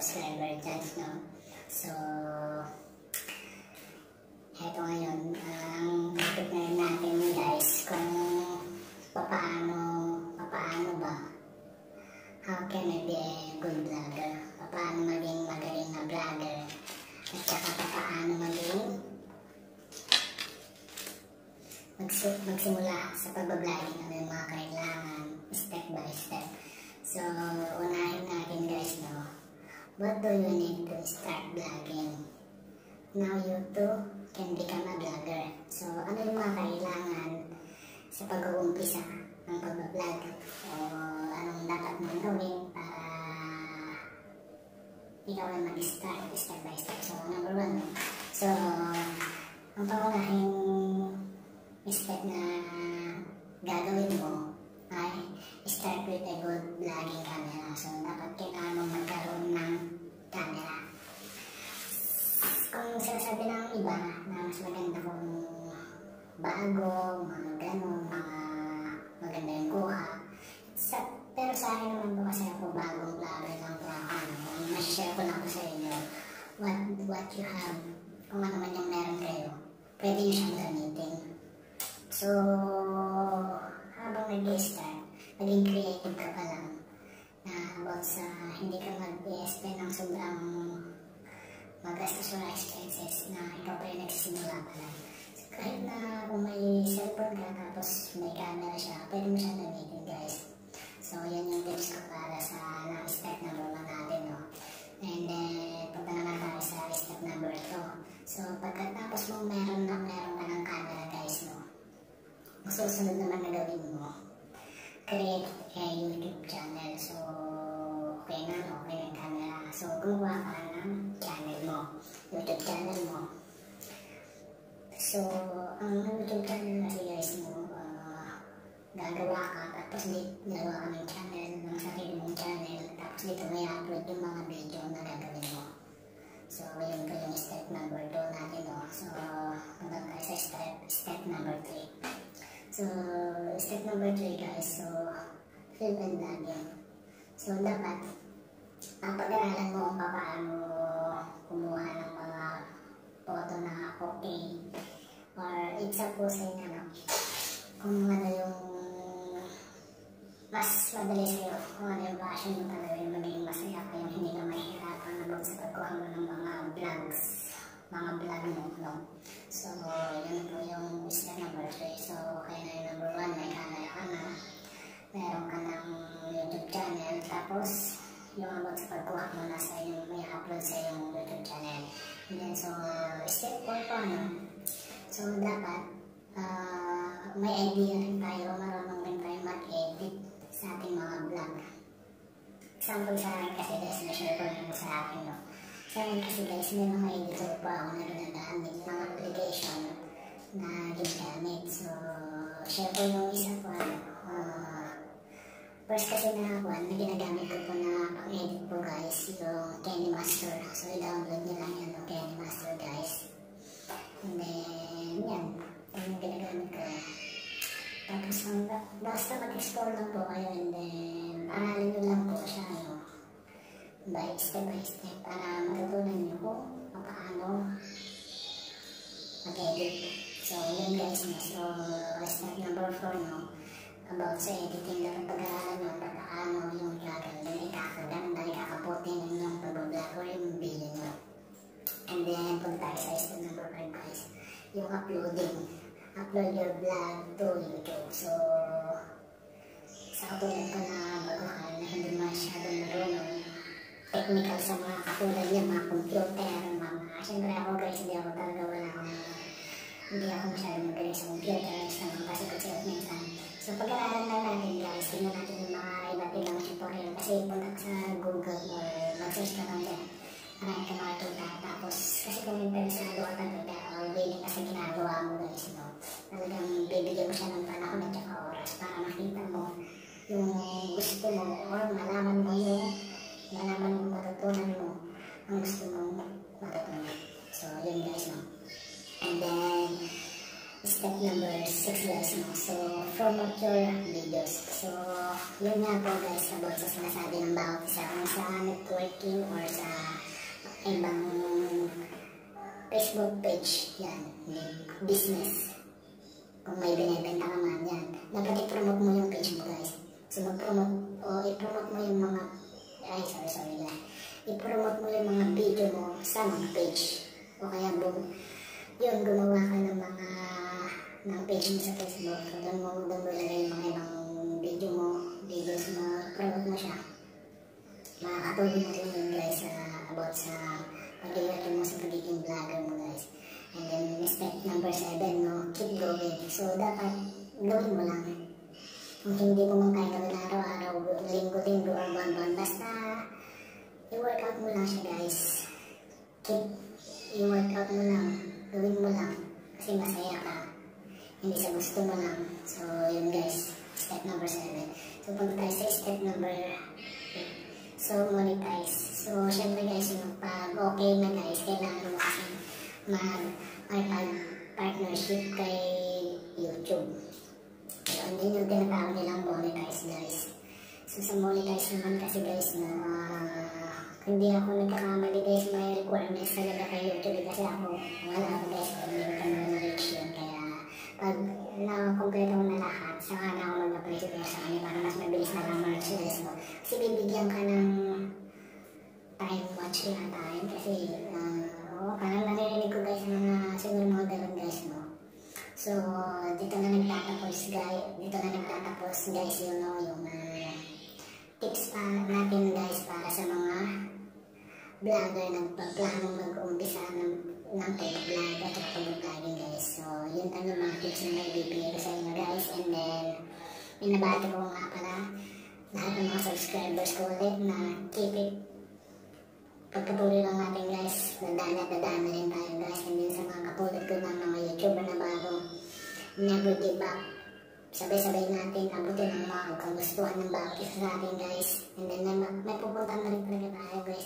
subscriber dyan, no? So, eto ngayon, ang topic ngayon natin guys, kung paano ba, how can I be a good vlogger, paano maging magaling na vlogger, at saka paano magsimula sa pag-vlogging, ano yung mga kailangan, step by step. So, unahin natin guys, no? What do you need to start vlogging? Now you too can become a vlogger. So, ano yung mga kailangan sa pag-uumpisa ng pag-vlog? O anong dapat mong gawin para ikaw ay mag-start step by step? So, number one, no? So, ang pangunahing step na gagawin mo ay start with a good vlogging camera. So, dapat kailangan mong magkaroon ng camera. Kung sinasabi ng iba na mas maganda kung bago, mga gano'n, mga maganda yung kuha. Pero sa akin naman po kasi ako bagong vlogger lang po ako. Masishare ko lang po sa inyo what you have, kung ano man yung meron kayo, pwede nyo siyang gamitin. So, habang nag-i-start, maging creative ka pa lang na about sa hindi ka mag-i-spend ng sobrang magastos sa expenses na ikaw pa yung nagsisimula pa lang. So, kahit na kung may cellphone ka tapos may camera siya, pwede mo siya gamitin guys. So, yan yung tips ko para sa step number 1 natin, no? And then, punta naman tayo sa step number 2. So, pagkatapos mong meron ka ng camera guys, no? Ang susunod naman na gawin mo, create a YouTube channel. So, okay na, okay yung camera. So, gumawa ka ng channel mo, YouTube channel mo. So, ang YouTube channel kasi guys mo, gagawa ka, tapos gagawa ka ng channel, ng sarili mong channel, tapos dito may upload yung mga video na gagawin mo. So, yun po yung step number 2 natin, no? So, punta tayo sa step number 3. So, step number 3 guys, so, film and vlogging. So, dapat, ang pag-aralan mo kung paano kumuha ng mga photo na okay, or it's supposing, kung ano yung mas madali sa'yo, kung ano yung passion mo talaga, yung magiging masaya ka, yung hindi ka mahihirapan na sa pagkuha mo ng mga vlogs, mga vlog mo, no? So, yun po yung step number 3. So, okay na yung number 1, may camera ka na, meron ka ng YouTube channel, tapos yung about sa pagkuha mo na sa yung may upload sa yung YouTube channel. And then, so, step 4 po, no? So, dapat, may idea rin tayo, marunong rin tayo mag-edit sa ating mga vlog. Example sa akin kasi guys, na-share ko rin sa akin, no? Sa akin kasi guys, may mga editor pa ako na ginagamit, mga application na ginagamit. So, share ko yung isa po, first kasi na ginagamit ko po na pang-edit po guys, yung KineMaster. So, i-download nyo lang yan, yung KineMaster guys. And then, yan. Yung ginagamit ko. Tapos, basta mag-explore lang po kayo, and then, aralin nyo lang po siya, by step, para matutunan nyo kung paano mag-edit. So, yun guys, so, step number 4, no? About sa editing lang, pag-aralan nyo, paano yung gagawin, ikakaganda, ikakaputi ng yung pag-vlog or yung video nyo. And then, punta tayo sa step number 5 guys, yung uploading. Upload your vlog to YouTube. So, sa katulad ko na baguhan na hindi masyadong marunong technical sa mga katulad niya, mga computer, siyempre ako guys, hindi ako masyadong magaling sa computer, sa mga pasikot-sikot minsan. So, pag-aralan lang natin guys, tingnan natin yung mga iba't ibang tutorial, kasi punta ka sa Google or mag-search ka lang dyan. Marami ka makatuta. Tapos, kasi kung interesado ka talaga o willing ka sa ginagawa mo guys, no? Talagang bibigyan mo siya ng panahon at saka oras para makita mo yung gusto mo or malaman mo matutunan mo ang gusto mong matutunan. So, yun guys, no? And then, step number 6 guys, no? So, promote your videos. So, yun nga po guys, about sa sinasabi ng bawat isa kung sa networking or sa ibang Facebook page, yan, business. Kung may binibenta ka man, yan. Dapat i-promote mo yung page mo guys. So mag-promote, o i-promote mo yung mga, sorry guys. I-promote mo yung mga video mo sa mga page. O kaya yun, gumawa ka ng mga page mo sa Facebook. So doon mo lagay yung mga ibang videos mo, promote mo siya. Makakatulong mo rin yun guys about sa pag-iwerte mo sa pagiging vlogger mo guys. And then step number 7, no, keep going. So dapat gawin mo lang. Kung hindi mo man kaya gawin araw-araw, linggo-linggo or buwan-buwan, basta i-workout mo lang siya guys. I-workout mo lang, gawin mo lang. Kasi masaya ka. Hindi sa gusto mo lang. So yun guys, step number 7. So punta tayo sa step number 8. So monetize. So syempre guys, pag okay na guys, kailangan mo kasi mag-partnership kay YouTube. So hindi yung tinatawag nilang monetize guys. So sa monetize naman kasi guys, hindi ako nagkakamali guys, may requirements talaga kay YouTube kasi ako wala ako guys, hindi ko naman na-reach yun. Kaya pag na-complete ko na lahat, saka na ako mag-apply sa kanya para mas mabilis na lang mag-suggest mo. Kasi bibigyan ka ng time watch na time kasi parang naririnig ko guys mga siguro mga ganun guys, no. So dito na nagtatapos guys yung tips pa natin guys para sa mga vlogger nagpaplanong mag-umpisa ng pag-vlog at pag-vlogging guys. So yun ang yung mga tips na nagbibigay ko sa inyo guys. And then binabati ko nga pala lahat ng mga subscribers ko ulit na keep it pagpatuloy lang natin guys, nadana rin tayo guys. And then sa mga kapulad ko ng mga YouTuber na bago, never give up. Sabay-sabay natin abutin ang mga kagustuhan ng bawat isa sa atin guys. And then may pupunta na rin talaga tayo guys